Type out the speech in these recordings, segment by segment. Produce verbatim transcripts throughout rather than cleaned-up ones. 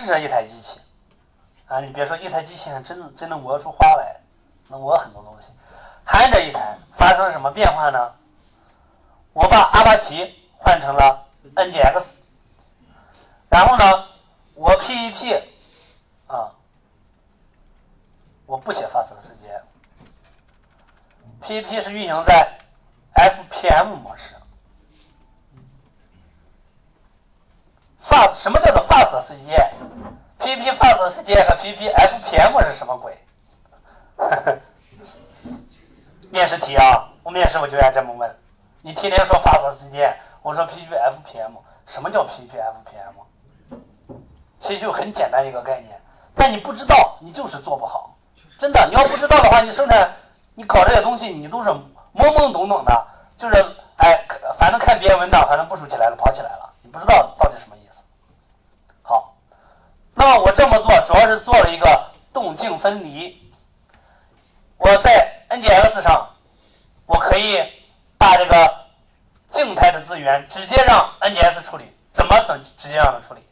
试着一台机器啊，你别说一台机器真能真能磨出花来，能磨很多东西。还这一台发生了什么变化呢？我把阿帕奇换成了 N G X， 然后呢，我 P E P 啊，我不写 fast 时间 ，P E P 是运行在 F P M 模式。fast 什么叫做 fast 时间 ？P E P fast 时间和 P E P F P M 是什么鬼？面试题啊，我面试我就爱这么问。你天天说 fast 时间，我说 P E P F P M， 什么叫 P E P F P M？ 其实就很简单一个概念，但你不知道，你就是做不好。真的，你要不知道的话，你生产你搞这些东西，你都是懵懵懂懂的，就是哎，反正看别人文档，反正部署起来了，跑起来了，你不知道到底什么意思。好，那么我这么做主要是做了一个动静分离。我在 N G X 上，我可以把这个静态的资源直接让 N G X 处理，怎么怎直接让它处理？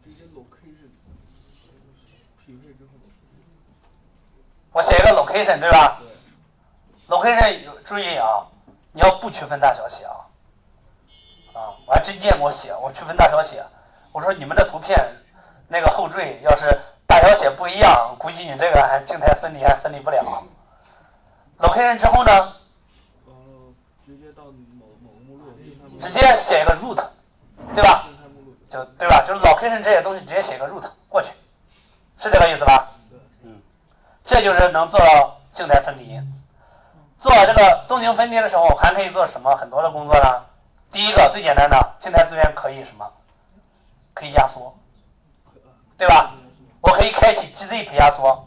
我写一个 location 对吧？对 location 注意啊，你要不区分大小写啊。啊，我还真见过写，我区分大小写。我说你们的图片那个后缀要是大小写不一样，估计你这个还静态分离还分离不了。location 之后呢？ 直接到某某目录， 直接写一个 root， 对吧？就对吧？就是 location 这些东西直接写个 root 过去，是这个意思吧？嗯，这就是能做到静态分离。做这个动静分离的时候，还可以做什么很多的工作呢？第一个最简单的，静态资源可以什么？可以压缩，对吧？我可以开启 gzip 压缩。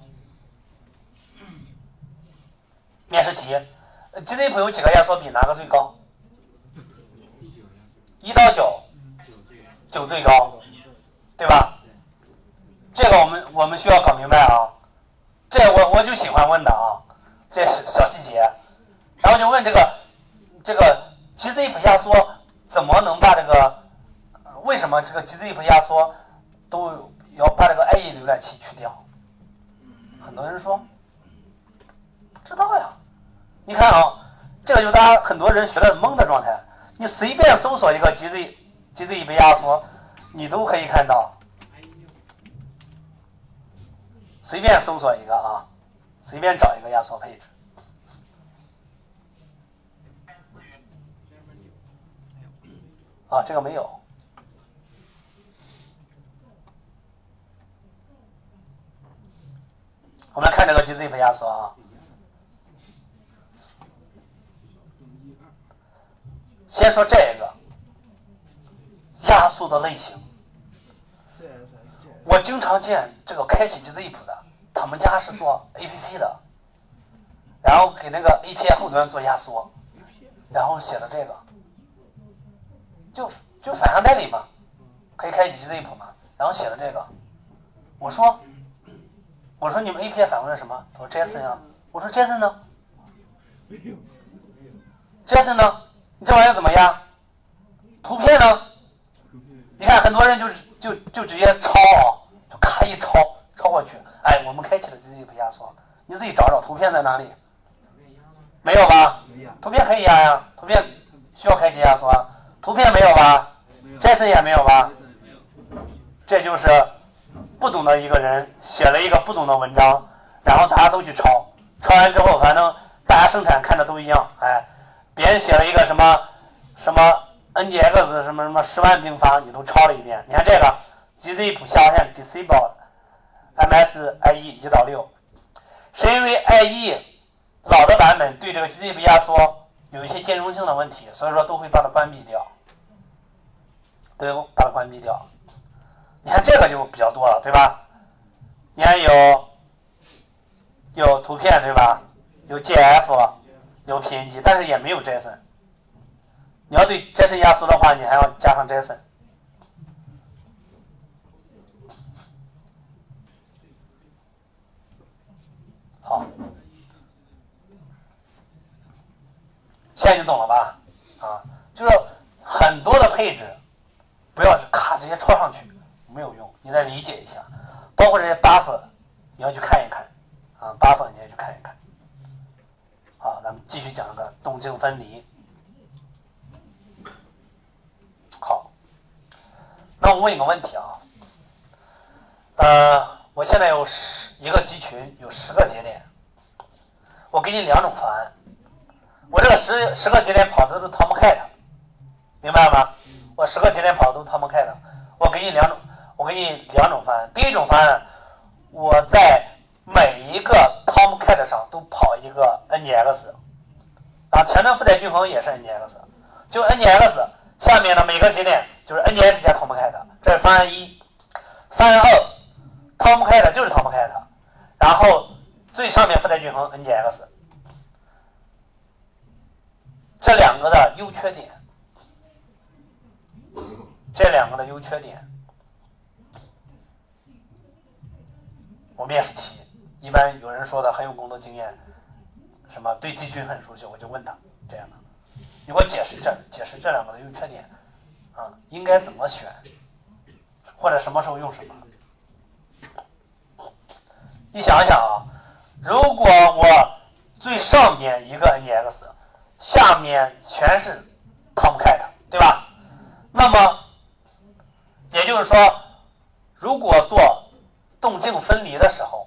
面试题 ，gzip 有几个压缩比？哪个最高？一到九，九最高，对吧？这个我们我们需要搞明白啊。这我我就喜欢问的啊，这是小细节。然后就问这个这个 gzip 压缩怎么能把这个为什么这个 gzip 压缩都要把这个 I E 浏览器去掉？很多人说不知道呀。你看啊，这个就大家很多人学的懵的状态。你随便搜索一个 gzip gzip 压缩，你都可以看到。随便搜索一个啊，随便找一个压缩配置。啊，这个没有。我们来看这个 gzip 压缩啊。先说这个压缩的类型，我经常见这个开启 gzip 的，他们家是做 A P P 的，然后给那个 A P I 后端做压缩，然后写的这个，就就反向代理嘛，可以开启 gzip 嘛，然后写的这个，我说我说你们 A P I 反馈了什么？他说 JSON 啊，我说 JSON 呢 ？JSON 呢？你这玩意儿怎么样？图片呢？你看很多人就就就直接抄啊，就咔一抄抄过去。哎，我们开启了 gzip 压缩，你自己找找图片在哪里？没有吧？图片可以压呀，图片需要开启压缩啊。图片没有吧 ？JSON 也没有吧？这就是不懂的一个人写了一个不懂的文章，然后大家都去抄，抄完之后反正大家生产看的都一样，哎。别人写了一个什么什么 N G X 什么什么十万并发，你都抄了一遍。你看这个 gzip 下划线 disable M S I E 一到六，是因为 I E 老的版本对这个 gzip 压缩有一些兼容性的问题，所以说都会把它关闭掉，都会把它关闭掉。你看这个就比较多了，对吧？你看有有图片对吧？有 G F。有 P N G， 但是也没有 JSON。你要对 JSON 压缩的话，你还要加上 JSON。好，现在就懂了吧？啊，就是很多的配置，不要是咔直接抄上去， 没有用，你来理解一下，包括这些 buffer 你要去看一看啊 ，buffer 你要去看一看。好，咱们继续讲这个动静分离。好，那我问一个问题啊，呃，我现在有十一个集群，有十个节点，我给你两种方案，我这个十十个节点跑的都是 Tomcat， 明白了吗？我十个节点跑的都是 Tomcat， 我给你两种，我给你两种方案。第一种方案，我在每一个 Tomcat 上都跑一个 N G X， 啊，前端负载均衡也是 N G X， 就 N G X 下面的每个节点就是 N G X 加 Tomcat， 这是方案一。方案二 ，Tomcat 就是 Tomcat， 然后最上面负载均衡 N G X， 这两个的优缺点，这两个的优缺点，我面试题，一般有人说的很有工作经验，什么对集群很熟悉，我就问他这样的，你给我解释这解释这两个的优缺点，啊，应该怎么选，或者什么时候用什么？你想一想啊，如果我最上面一个 N G X， 下面全是 Tomcat， 对吧？那么也就是说，如果做动静分离的时候，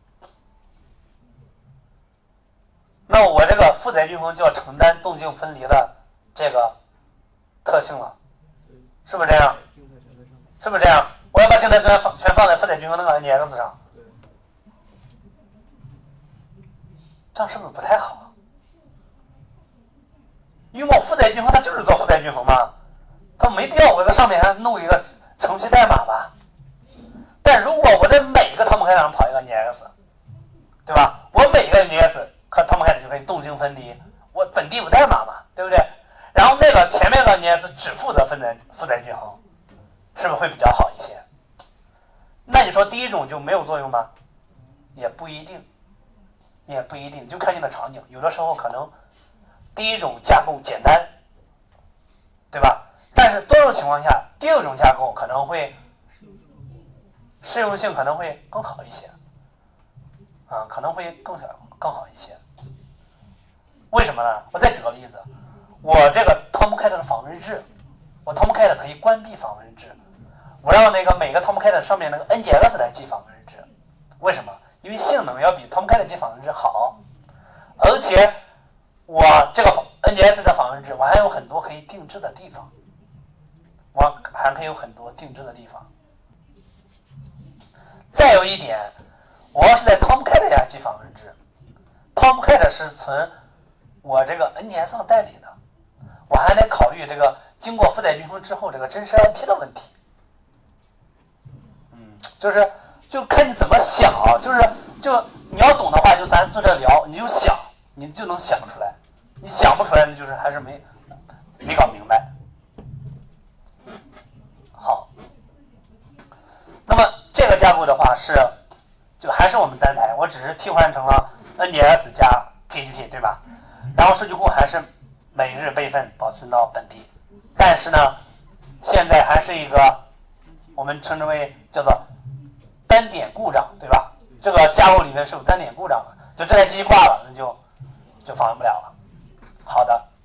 那我这个负载均衡就要承担动静分离的这个特性了，是不是这样？是不是这样？我要把静态资源放全放在负载均衡那个 N G X 上，这样是不是不太好？因为我负载均衡它就是做负载均衡嘛，它没必要我在上面还弄一个程序代码吧。但如果我在每一个 Tomcat 上跑一个 N G X， 对吧？我每一个 N G X 和 Tomcat 就可以动静分离，我本地有代码嘛，对不对？然后那个前面的 N G X 只负责负载负载均衡，是不是会比较好一些？那你说第一种就没有作用吗？也不一定，也不一定，就看你的场景。有的时候可能第一种架构简单，对吧？但是多数情况下，第二种架构可能会适用性可能会更好一些，啊，可能会更小更好一些。为什么呢？我再举个例子，我这个 Tomcat 的访问制，我 Tomcat 可以关闭访问制，我让那个每个 Tomcat 上面那个 N G X 来记访问制。为什么？因为性能要比 Tomcat 记访问制好，而且我这个 N G X 的访问制，我还有很多可以定制的地方，我还可以有很多定制的地方。再有一点，我要是在 Tomcat 下记访问制 ，Tomcat 是存我这个 N G X 上代理的，我还得考虑这个经过负载均衡之后这个真实 I P 的问题。嗯，就是就看你怎么想，就是就你要懂的话，就咱坐这聊，你就想，你就能想出来。你想不出来，就是还是没没搞明白。好，那么这个架构的话是，就还是我们单台，我只是替换成了 N G X 加 P H P， 对吧？然后数据库还是每日备份保存到本地，但是呢，现在还是一个我们称之为叫做单点故障，对吧？这个架构里面是有单点故障的，就这台机器挂了，那就就访问不了了。好的。